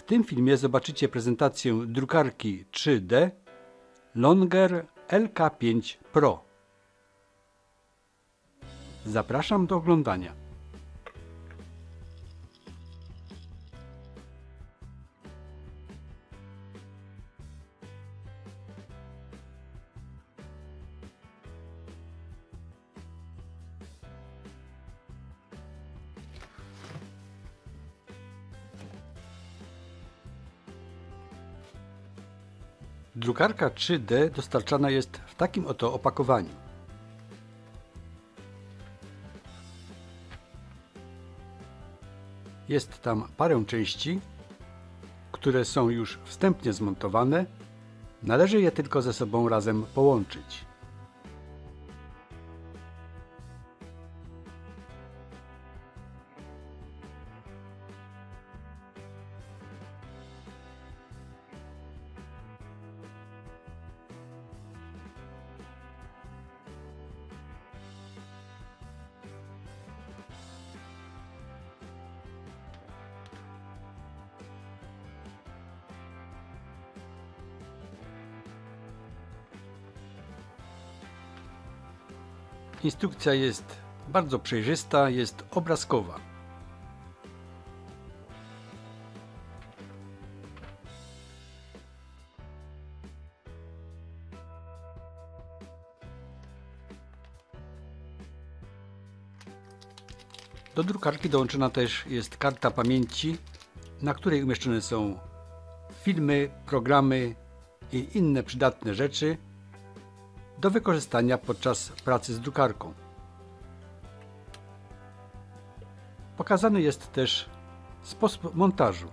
tym filmie zobaczycie prezentację drukarki 3D Longer LK5 Pro. Zapraszam do oglądania. Drukarka 3D dostarczana jest w takim oto opakowaniu. Jest tam parę części, które są już wstępnie zmontowane. Należy je tylko ze sobą razem połączyć. Instrukcja jest bardzo przejrzysta, jest obrazkowa. Do drukarki dołączona też jest karta pamięci, na której umieszczone są filmy, programy i inne przydatne rzeczy do wykorzystania podczas pracy z drukarką. Pokazany jest też sposób montażu.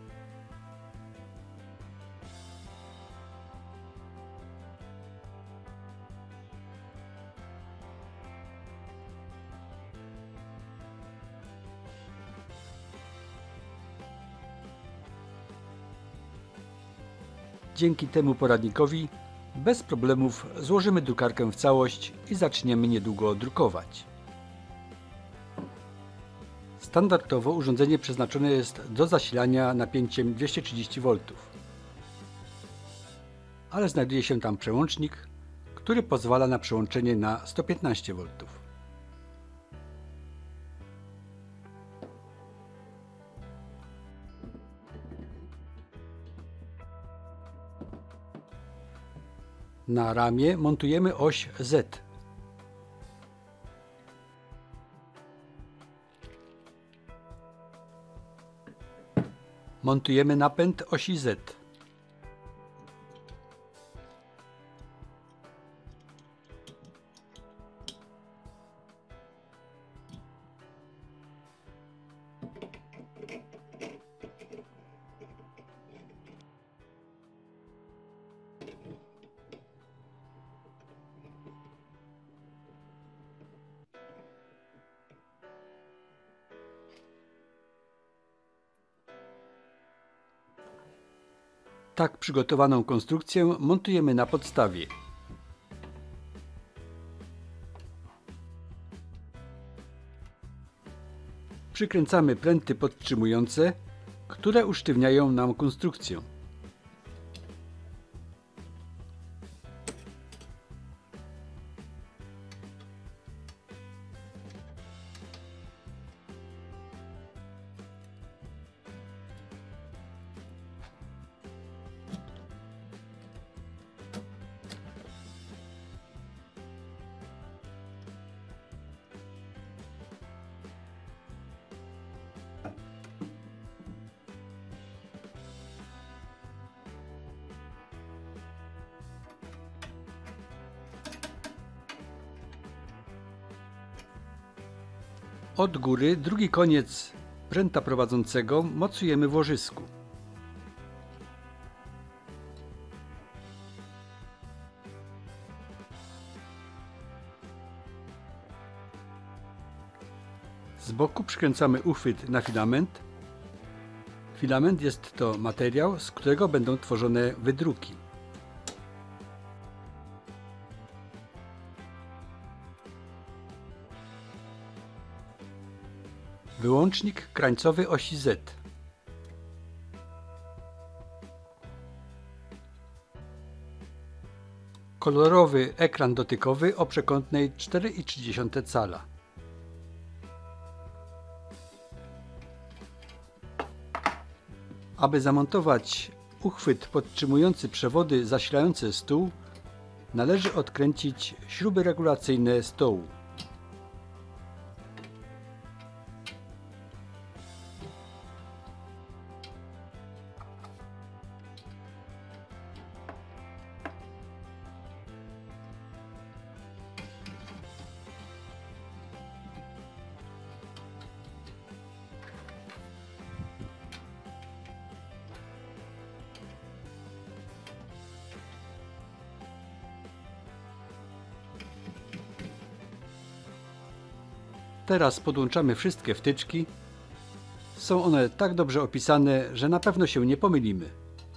Dzięki temu poradnikowi bez problemów złożymy drukarkę w całość i zaczniemy niedługo drukować. Standardowo urządzenie przeznaczone jest do zasilania napięciem 230 V, ale znajduje się tam przełącznik, który pozwala na przełączenie na 115 V. Na ramię montujemy oś Z. Montujemy napęd osi Z. Tak przygotowaną konstrukcję montujemy na podstawie. Przykręcamy pręty podtrzymujące, które usztywniają nam konstrukcję. Od góry drugi koniec pręta prowadzącego mocujemy w łożysku. Z boku przykręcamy uchwyt na filament. Filament jest to materiał, z którego będą tworzone wydruki. Wyłącznik krańcowy osi Z. kolorowy ekran dotykowy o przekątnej 4,3 cala. Aby zamontować uchwyt podtrzymujący przewody zasilające stół, należy odkręcić śruby regulacyjne stołu. Teraz podłączamy wszystkie wtyczki. Są one tak dobrze opisane, że na pewno się nie pomylimy.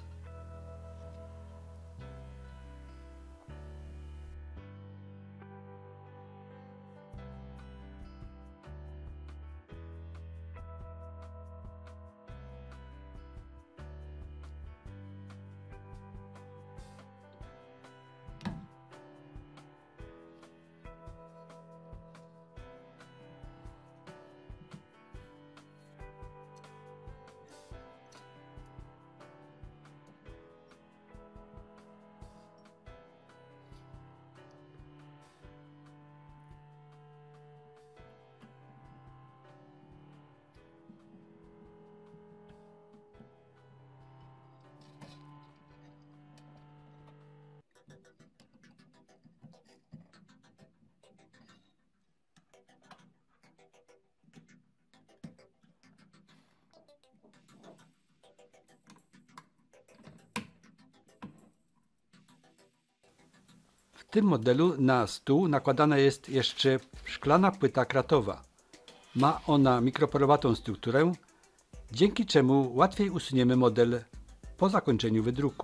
W tym modelu na stół nakładana jest jeszcze szklana płyta kratowa. Ma ona mikroporowatą strukturę, dzięki czemu łatwiej usuniemy model po zakończeniu wydruku.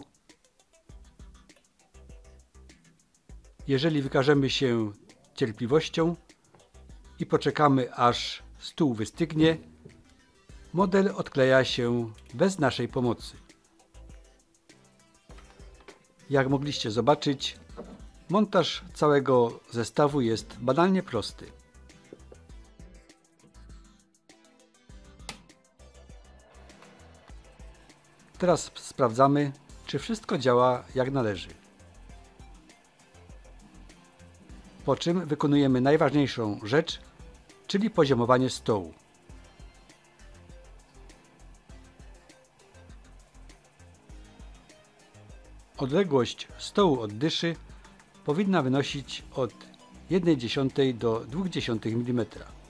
Jeżeli wykażemy się cierpliwością i poczekamy, aż stół wystygnie, model odkleja się bez naszej pomocy. Jak mogliście zobaczyć, montaż całego zestawu jest banalnie prosty. Teraz sprawdzamy, czy wszystko działa jak należy. Po czym wykonujemy najważniejszą rzecz, czyli poziomowanie stołu. Odległość stołu od dyszy powinna wynosić od 1/10 do 0,2 mm.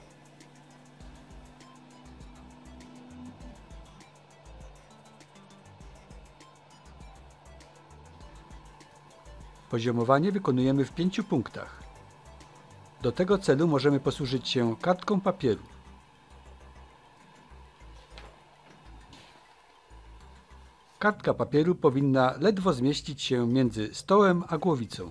Poziomowanie wykonujemy w 5 punktach. Do tego celu możemy posłużyć się kartką papieru. Kartka papieru powinna ledwo zmieścić się między stołem a głowicą.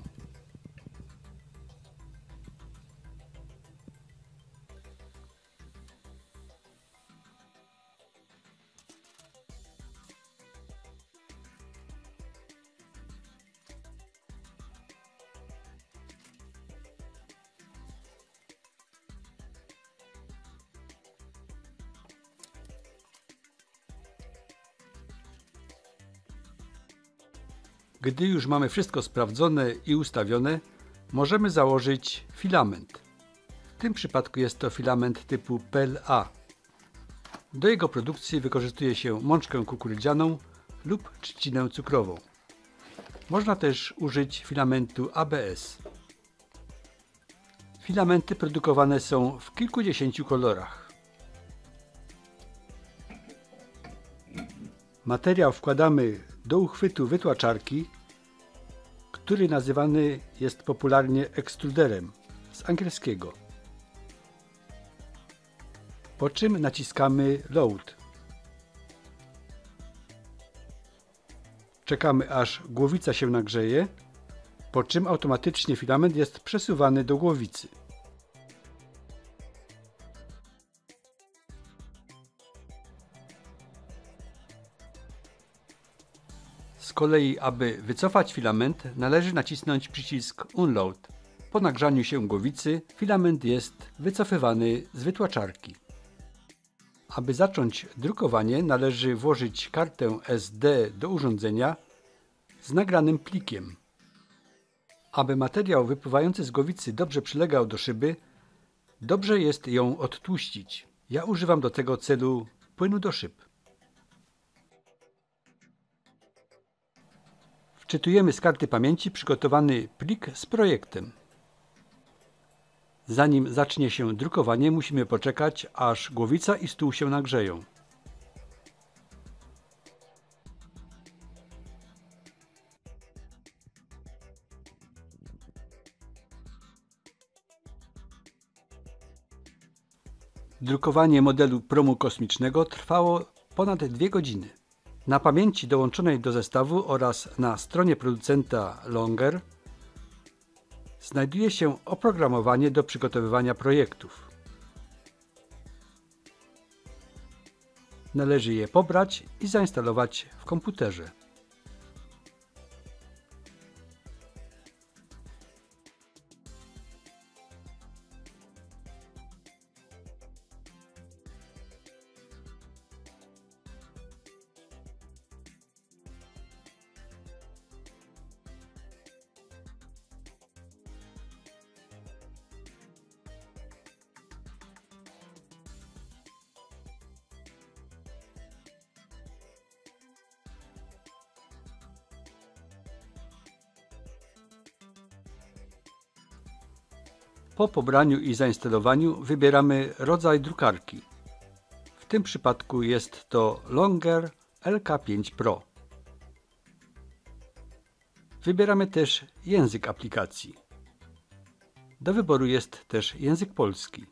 Gdy już mamy wszystko sprawdzone i ustawione, możemy założyć filament. W tym przypadku jest to filament typu PLA. Do jego produkcji wykorzystuje się mączkę kukurydzianą lub trzcinę cukrową. Można też użyć filamentu ABS. Filamenty produkowane są w kilkudziesięciu kolorach. Materiał wkładamy do uchwytu wytłaczarki, który nazywany jest popularnie ekstruderem z angielskiego. Po czym naciskamy Load. Czekamy, aż głowica się nagrzeje, po czym automatycznie filament jest przesuwany do głowicy. Z kolei, aby wycofać filament, należy nacisnąć przycisk Unload. Po nagrzaniu się głowicy filament jest wycofywany z wytłaczarki. Aby zacząć drukowanie, należy włożyć kartę SD do urządzenia z nagranym plikiem. Aby materiał wypływający z głowicy dobrze przylegał do szyby, dobrze jest ją odtłuścić. Ja używam do tego celu płynu do szyb. Wczytujemy z karty pamięci przygotowany plik z projektem. Zanim zacznie się drukowanie, musimy poczekać, aż głowica i stół się nagrzeją. Drukowanie modelu promu kosmicznego trwało ponad 2 godziny. Na pamięci dołączonej do zestawu oraz na stronie producenta Longer znajduje się oprogramowanie do przygotowywania projektów. Należy je pobrać i zainstalować w komputerze. Po pobraniu i zainstalowaniu wybieramy rodzaj drukarki. W tym przypadku jest to Longer LK5 Pro. Wybieramy też język aplikacji. Do wyboru jest też język polski.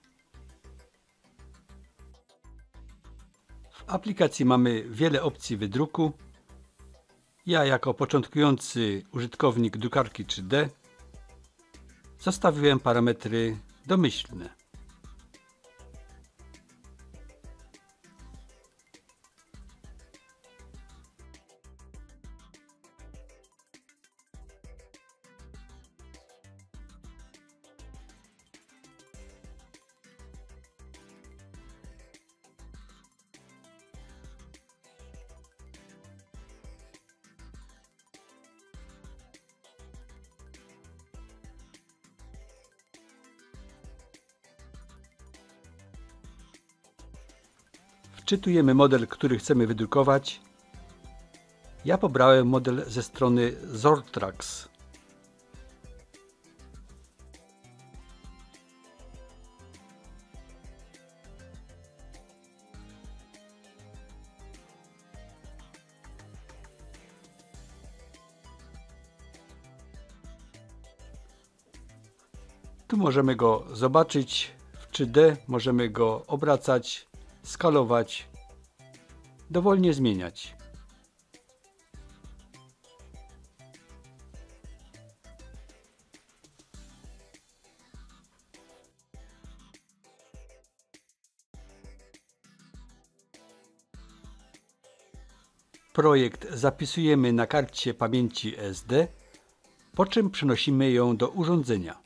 W aplikacji mamy wiele opcji wydruku. Ja jako początkujący użytkownik drukarki 3D zostawiłem parametry domyślne. Wczytujemy model, który chcemy wydrukować. Ja pobrałem model ze strony Zortrax. Tu możemy go zobaczyć w 3D, możemy go obracać, skalować, dowolnie zmieniać. Projekt zapisujemy na karcie pamięci SD, po czym przenosimy ją do urządzenia.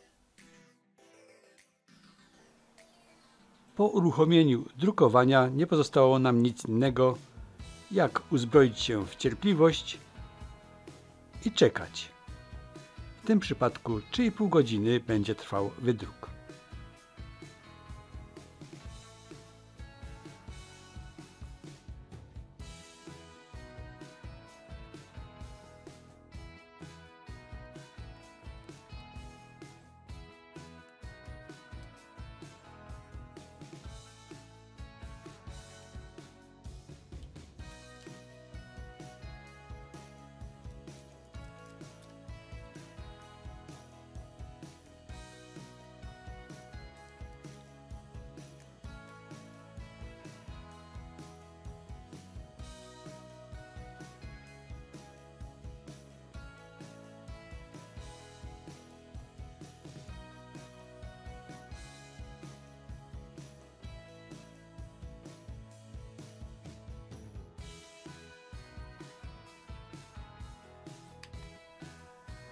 Po uruchomieniu drukowania nie pozostało nam nic innego, jak uzbroić się w cierpliwość i czekać. W tym przypadku 3,5 godziny będzie trwał wydruk.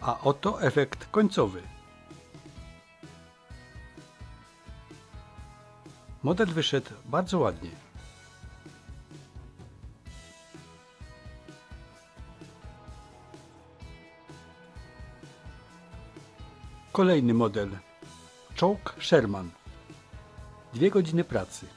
A oto efekt końcowy. Model wyszedł bardzo ładnie. Kolejny model. Czołg Sherman. 2 godziny pracy.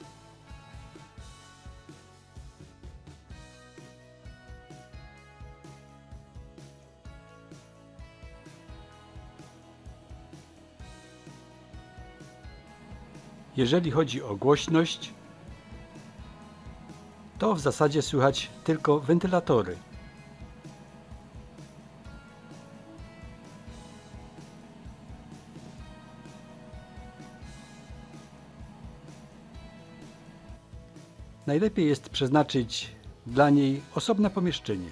Jeżeli chodzi o głośność, to w zasadzie słychać tylko wentylatory. Najlepiej jest przeznaczyć dla niej osobne pomieszczenie.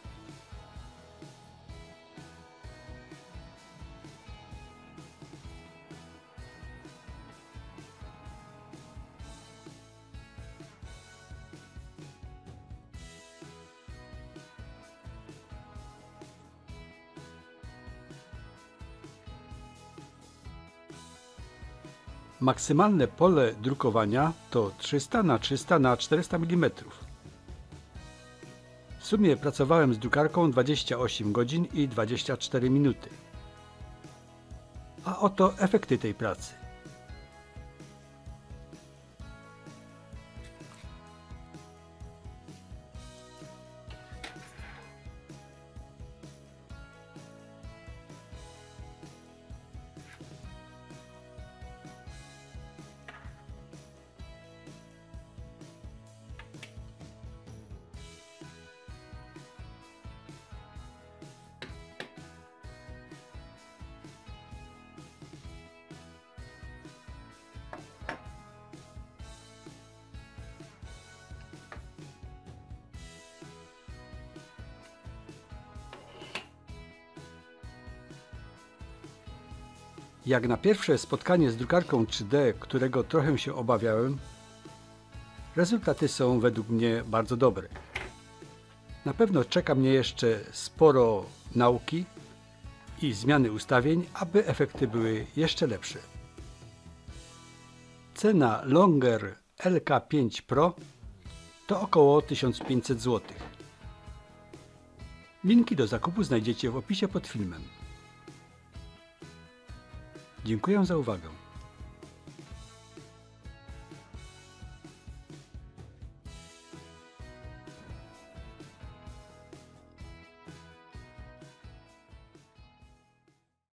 Maksymalne pole drukowania to 300 na 300 na 400 mm. W sumie pracowałem z drukarką 28 godzin i 24 minuty. A oto efekty tej pracy. Jak na pierwsze spotkanie z drukarką 3D, którego trochę się obawiałem, rezultaty są według mnie bardzo dobre. Na pewno czeka mnie jeszcze sporo nauki i zmiany ustawień, aby efekty były jeszcze lepsze. Cena Longer LK5 Pro to około 1500 zł. Linki do zakupu znajdziecie w opisie pod filmem. Dziękuję za uwagę.